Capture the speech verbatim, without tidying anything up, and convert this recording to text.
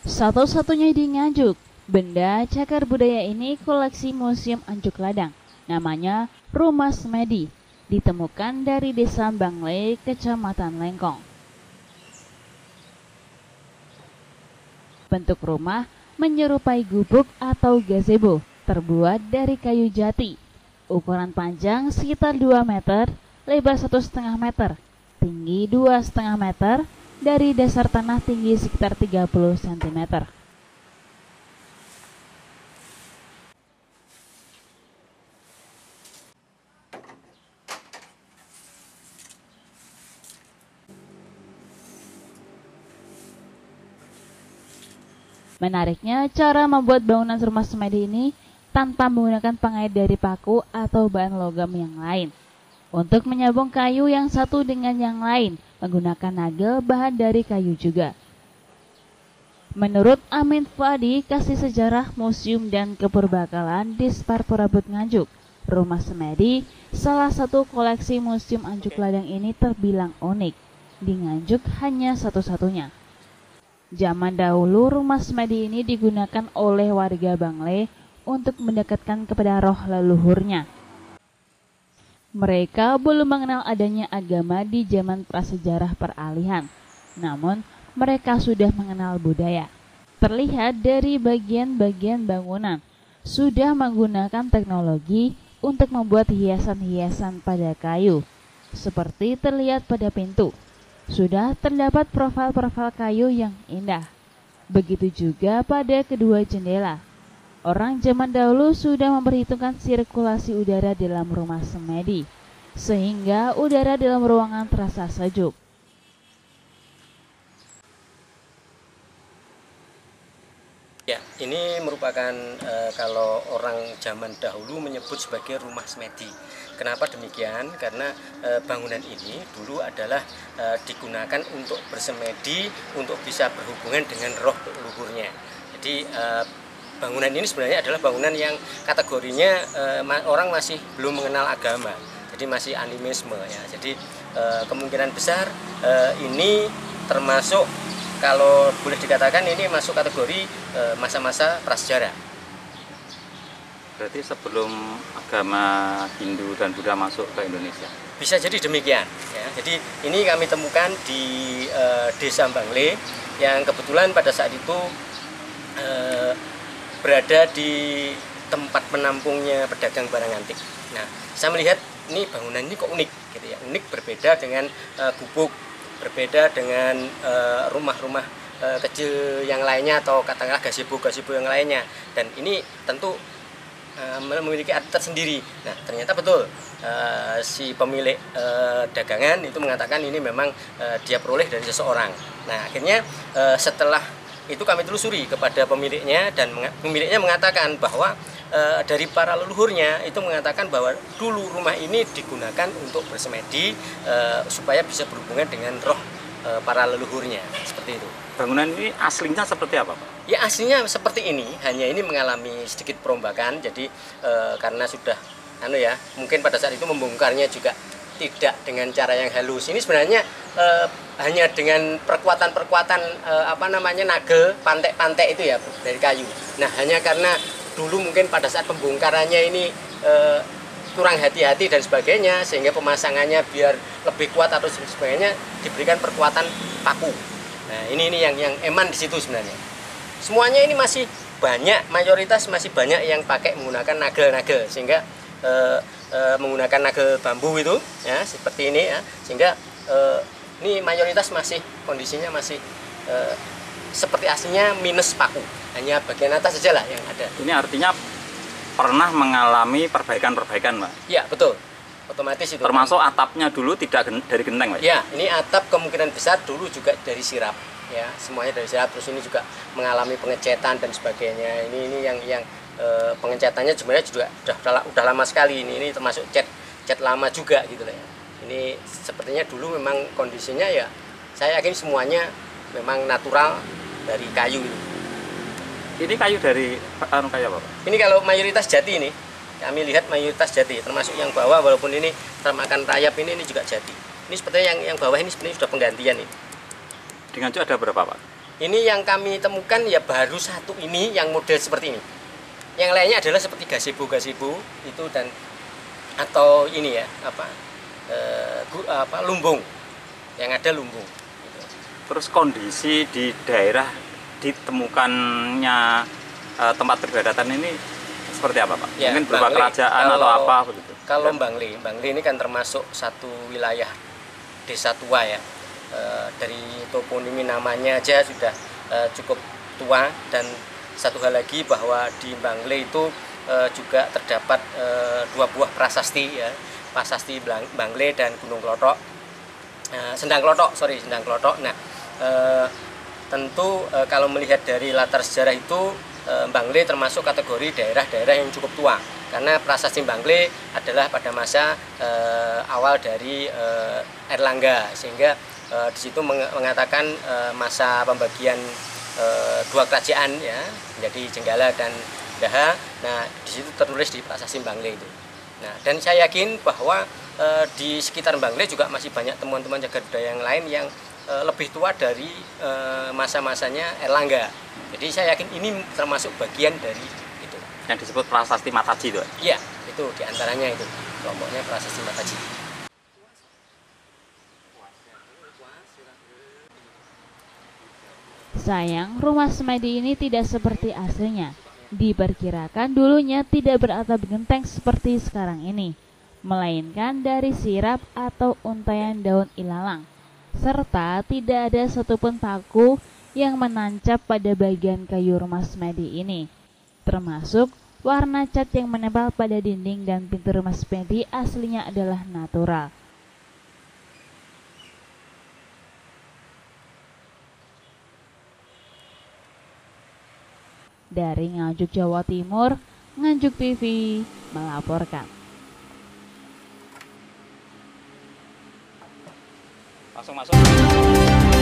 Satu-satunya di Nganjuk, benda cagar budaya ini koleksi Museum Anjuk Ladang. Namanya Rumah Semedi, ditemukan dari Desa Bangle, Kecamatan Lengkong. Bentuk rumah menyerupai gubuk atau gazebo, terbuat dari kayu jati. Ukuran panjang sekitar dua meter, lebar satu setengah meter, tinggi dua setengah meter, dari dasar tanah tinggi sekitar tiga puluh sentimeter. Menariknya, cara membuat bangunan rumah semedi ini tanpa menggunakan pengait dari paku atau bahan logam yang lain. Untuk menyambung kayu yang satu dengan yang lain, menggunakan nagel bahan dari kayu juga. Menurut Amin Fadi, Kasih Sejarah Museum dan Kepurbakalan Dispar Perabot Nganjuk, Rumah Semedi, salah satu koleksi Museum Anjuk Ladang ini terbilang unik. Di Nganjuk hanya satu-satunya. Zaman dahulu rumah semedi ini digunakan oleh warga Bangle untuk mendekatkan kepada roh leluhurnya. Mereka belum mengenal adanya agama di zaman prasejarah peralihan, namun mereka sudah mengenal budaya. Terlihat dari bagian-bagian bangunan, sudah menggunakan teknologi untuk membuat hiasan-hiasan pada kayu, seperti terlihat pada pintu. Sudah terdapat profil-profil kayu yang indah. Begitu juga pada kedua jendela. Orang zaman dahulu sudah memperhitungkan sirkulasi udara dalam rumah semedi, sehingga udara dalam ruangan terasa sejuk. Ya, ini merupakan e, kalau orang zaman dahulu menyebut sebagai rumah semedi. Kenapa demikian? Karena e, bangunan ini dulu adalah e, digunakan untuk bersemedi, untuk bisa berhubungan dengan roh leluhurnya. Jadi e, bangunan ini sebenarnya adalah bangunan yang kategorinya e, orang masih belum mengenal agama. Jadi masih animisme ya. Jadi e, kemungkinan besar e, ini termasuk, kalau boleh dikatakan ini masuk kategori masa-masa prasejarah. Berarti sebelum agama Hindu dan Buddha masuk ke Indonesia? Bisa jadi demikian. Ya. Jadi ini kami temukan di uh, Desa Bangle yang kebetulan pada saat itu uh, berada di tempat menampungnya pedagang barang antik. Nah, saya melihat ini bangunan ini kok unik, gitu ya. Unik, berbeda dengan uh, gubuk, berbeda dengan rumah-rumah uh, uh, kecil yang lainnya, atau katakanlah gazebo-gazebo yang lainnya. Dan ini tentu uh, memiliki arti tersendiri. Nah, ternyata betul uh, si pemilik uh, dagangan itu mengatakan ini memang uh, dia peroleh dari seseorang. Nah, akhirnya uh, setelah itu kami telusuri kepada pemiliknya, dan pemiliknya mengatakan bahwa e, dari para leluhurnya itu mengatakan bahwa dulu rumah ini digunakan untuk bersemedi e, supaya bisa berhubungan dengan roh e, para leluhurnya, seperti itu. Bangunan ini aslinya seperti apa, Pak? Ya, aslinya seperti ini, hanya ini mengalami sedikit perombakan. Jadi e, karena sudah anu ya, mungkin pada saat itu membongkarnya juga tidak dengan cara yang halus. Ini sebenarnya e, hanya dengan perkuatan-perkuatan e, apa namanya nagel, pantek-pantek itu ya dari kayu. Nah, hanya karena dulu mungkin pada saat pembongkarannya ini e, kurang hati-hati dan sebagainya, sehingga pemasangannya biar lebih kuat atau sebagainya diberikan perkuatan paku. Nah, ini ini yang yang eman di situ sebenarnya. Semuanya ini masih banyak, mayoritas masih banyak yang pakai menggunakan nagel-nagel, sehingga e, e, menggunakan nagel bambu itu ya seperti ini ya, sehingga e, ini mayoritas masih kondisinya masih e, seperti aslinya minus paku, hanya bagian atas saja lah yang ada. Ini artinya pernah mengalami perbaikan-perbaikan, Pak? Ya, betul, otomatis itu. Termasuk atapnya dulu tidak dari genteng, Pak? Ya, ini atap kemungkinan besar dulu juga dari sirap, ya, semuanya dari sirap. Terus ini juga mengalami pengecetan dan sebagainya. Ini ini yang yang e, pengecatannya sebenarnya juga sudah udah lama sekali. Ini ini termasuk cat cat lama juga gitu lah ya. Ini sepertinya dulu memang kondisinya ya, saya yakin semuanya memang natural dari kayu ini. Ini kayu dari anu kayu apa, Pak? Ini kalau mayoritas jati ini, kami lihat mayoritas jati, termasuk yang bawah walaupun ini termakan rayap ini, ini juga jati. Ini sepertinya yang yang bawah ini sebenarnya sudah penggantian ini. Di Nganjuk ada berapa, Pak? Ini yang kami temukan ya baru satu ini yang model seperti ini. Yang lainnya adalah seperti gazebo-gazebo itu dan atau ini ya apa e, apa lumbung. Yang ada lumbung. Gitu. Terus kondisi di daerah ditemukannya e, tempat perbadatan ini seperti apa, Pak? Ya, Mungkin berupa Bangle, kerajaan kalau, atau apa begitu? Kalau Bangle, Bangle ini kan termasuk satu wilayah desa tua ya. E, dari toponimi namanya aja sudah e, cukup tua, dan satu hal lagi bahwa di Bangle itu e, juga terdapat e, dua buah prasasti ya, prasasti Bangle dan Gunung Klothok, e, Sendang Klothok, sorry Sendang Klothok. Nah, e, tentu e, kalau melihat dari latar sejarah itu e, Bangle termasuk kategori daerah-daerah yang cukup tua, karena prasasti Bangle adalah pada masa e, awal dari e, Airlangga, sehingga e, di situ mengatakan e, masa pembagian e, dua kerajaan ya, menjadi Jenggala dan Daha. Nah, di situ tertulis di prasasti Bangle itu. Nah, dan saya yakin bahwa e, di sekitar Bangle juga masih banyak temuan-temuan cagar budaya yang lain yang e, lebih tua dari e, masa-masanya Airlangga. Jadi saya yakin ini termasuk bagian dari itu. Yang disebut prasasti Mataji itu? Iya, itu diantaranya itu kelompoknya prasasti Mataji. Sayang, rumah semedi ini tidak seperti aslinya. Diperkirakan dulunya tidak beratap genteng seperti sekarang ini, melainkan dari sirap atau untaian daun ilalang, serta tidak ada satupun paku yang menancap pada bagian kayu rumah semedi ini, termasuk warna cat yang menempel pada dinding dan pintu rumah semedi aslinya adalah natural. Dari Nganjuk, Jawa Timur, Nganjuk T V melaporkan. Langsung masuk.